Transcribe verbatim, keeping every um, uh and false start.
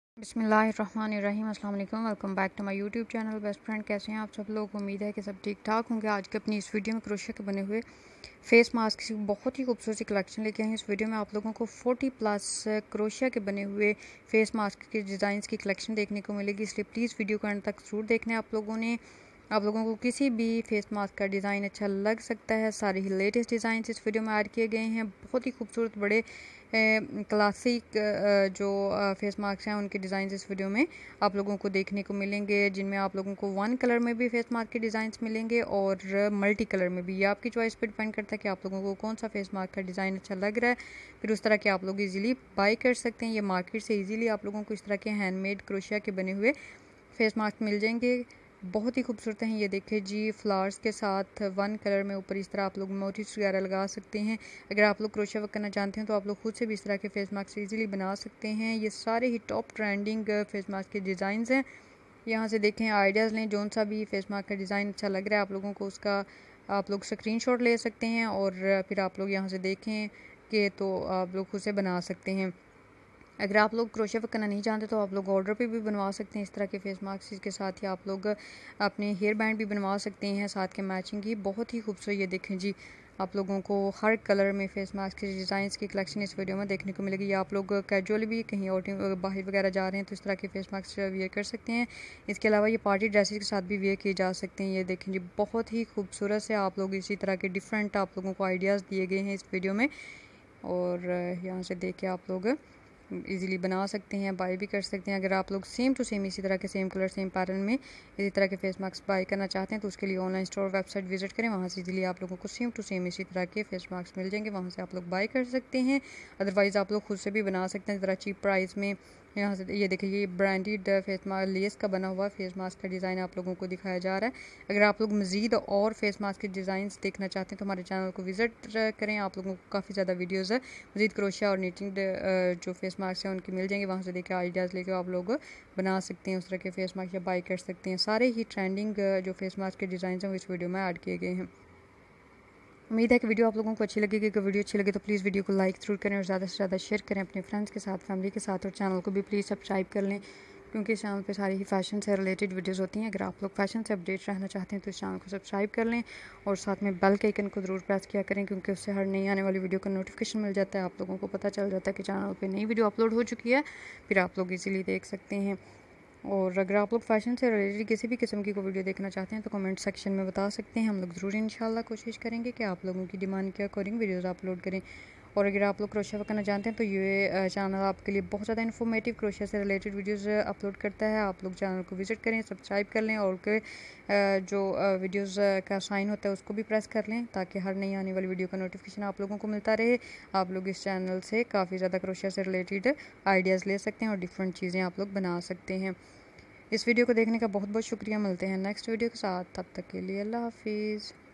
बिस्मिल्लाहिर्रहमानिर्रहीम अस्सलाम वालेकुम। Welcome back to my YouTube channel best friend. कैसे हैं आप सब लोग? उम्मीद है कि सब ठीक ठाक होंगे। आज के अपनी इस वीडियो में क्रोशिया के बने हुए फेस मास्क की बहुत ही खूबसूरत सी कलेक्शन लेके आए हैं। इस वीडियो में आप लोगों को चालीस प्लस क्रोशिया के बने हुए फेस मास्क के डिज़ाइंस की कलेक्शन देखने को मिलेगी, इसलिए प्लीज़ वीडियो को अंत तक ज़रूर देखना है आप लोगों ने। आप लोगों को किसी भी फेस मास्क का डिज़ाइन अच्छा लग सकता है। सारे ही लेटेस्ट डिज़ाइन इस वीडियो में ऐड किए गए हैं। बहुत ही खूबसूरत बड़े क्लासिक जो फेस मास्क हैं उनके डिज़ाइन इस वीडियो में आप लोगों को देखने को मिलेंगे, जिनमें आप लोगों को वन कलर में भी फेस मास्क के डिज़ाइंस मिलेंगे और मल्टी कलर में भी। ये आपकी चॉइस पर डिपेंड करता है कि आप लोगों को कौन सा फेस मास्क का डिज़ाइन अच्छा लग रहा है, फिर उस तरह के आप लोग इजीली बाई कर सकते हैं। ये मार्केट से इजीली आप लोगों को इस तरह के हैंडमेड क्रोशिया के बने हुए फेस मास्क मिल जाएंगे। बहुत ही खूबसूरत हैं। ये देखिए जी, फ्लावर्स के साथ वन कलर में ऊपर इस तरह आप लोग मोटिव्स वगैरह लगा सकते हैं। अगर आप लोग क्रोशिया वर्क करना जानते हैं तो आप लोग खुद से भी इस तरह के फेस मास्क इजीली बना सकते हैं। ये सारे ही टॉप ट्रेंडिंग फेस मास्क के डिज़ाइंस हैं। यहाँ से देखें, आइडियाज़ लें, जौन सा भी फेस मास्क का डिज़ाइन अच्छा लग रहा है आप लोगों को उसका आप लोग स्क्रीनशॉट ले सकते हैं और फिर आप लोग यहाँ से देखें कि तो आप लोग खुद से बना सकते हैं। अगर आप लोग क्रोशिया वर्क करना नहीं जानते तो आप लोग ऑर्डर पे भी बनवा सकते हैं इस तरह के फेस मास्क। इसके साथ ही आप लोग अपने हेयर बैंड भी बनवा सकते हैं साथ के मैचिंग की। बहुत ही खूबसूरत ये देखें जी, आप लोगों को हर कलर में फेस मास्क के डिज़ाइंस की कलेक्शन इस वीडियो में देखने को मिलेगी। आप लोग कैजुअली भी कहीं आउटिंग बाहर वगैरह जा रहे हैं तो इस तरह के फेस मास्क वेयर कर सकते हैं। इसके अलावा ये पार्टी ड्रेसेस के साथ भी वेयर किए जा सकते हैं। ये देखें जी, बहुत ही खूबसूरत से आप लोग इसी तरह के डिफरेंट आप लोगों को आइडियाज़ दिए गए हैं इस वीडियो में। और यहाँ से देख के आप लोग इजीली बना सकते हैं, बाय भी कर सकते हैं। अगर आप लोग सेम टू सेम इसी तरह के सेम कलर सेम पैटर्न में इसी तरह के फेस मास्क बाय करना चाहते हैं तो उसके लिए ऑनलाइन स्टोर वेबसाइट विजिट करें। वहाँ से इजीली आप लोगों को सेम टू सेम इसी तरह के फेस मास्क मिल जाएंगे, वहाँ से आप लोग बाय कर सकते हैं। अदरवाइज़ आप लोग खुद से भी बना सकते हैं ज़रा चीप प्राइस में। यहाँ से ये देखिए, ये ब्रांडेड फेस मास्क लेस का बना हुआ फेस मास्क का डिज़ाइन आप लोगों को दिखाया जा रहा है। अगर आप लोग मज़ीद और फेस मास्क के डिज़ाइन देखना चाहते हैं तो हमारे चैनल को विज़िट करें। आप लोगों को काफ़ी ज़्यादा वीडियोज़ है मज़ीद क्रोशिया और नीटिंग जो फेस मास्क हैं उनकी मिल जाएंगे। वहाँ से देखिए आइडियाज़ लेके आप लोग बना सकते हैं उस तरह के फेस मास्क या बाई कर सकते हैं। सारे ही ट्रेंडिंग जो फेस मास्क के डिज़ाइन हैं वो इस वीडियो में ऐड किए गए हैं। उम्मीद है कि वीडियो आप लोगों को अच्छी लगेगी। अगर वीडियो अच्छी लगे तो प्लीज़ वीडियो को लाइक ज़रूर करें और ज़्यादा से ज़्यादा शेयर करें अपने फ्रेंड्स के साथ, फैमिली के साथ, और चैनल को भी प्लीज़ सब्सक्राइब कर लें क्योंकि इस चैनल पे सारी ही फ़ैशन से रिलेटेड वीडियोस होती हैं। अगर आप लोग फ़ैशन से अपडेट रहना चाहते हैं तो इस चैनल को सब्सक्राइब कर लें और साथ में बेल के आइकन को ज़रूर प्रेस किया करें क्योंकि उससे हर नई आने वाली वीडियो का नोटिफिकेशन मिल जाता है। आप लोगों को पता चल जाता है कि चैनल पर नई वीडियो अपलोड हो चुकी है, फिर आप लोग इजीली देख सकते हैं। और अगर आप लोग फ़ैशन से रिलेटेड किसी भी किस्म की कोई वीडियो देखना चाहते हैं तो कमेंट सेक्शन में बता सकते हैं। हम लोग ज़रूर इंशाल्लाह कोशिश करेंगे कि आप लोगों की डिमांड के अकॉर्डिंग वीडियोस अपलोड करें। और अगर आप लोग क्रोशिया वर्क करना जानते हैं तो ये चैनल आपके लिए बहुत ज़्यादा इन्फॉर्मेटिव क्रोशिया से रिलेटेड वीडियोस अपलोड करता है। आप लोग चैनल को विजिट करें, सब्सक्राइब कर लें और के जो वीडियोस का साइन होता है उसको भी प्रेस कर लें ताकि हर नई आने वाली वीडियो का नोटिफिकेशन आप लोगों को मिलता रहे। आप लोग इस चैनल से काफ़ी ज़्यादा क्रोशिया से रिलेटेड आइडियाज़ ले सकते हैं और डिफरेंट चीज़ें आप लोग बना सकते हैं। इस वीडियो को देखने का बहुत बहुत शुक्रिया। मिलते हैं नेक्स्ट वीडियो के साथ, तब तक के लिए अल्लाह हाफिज़।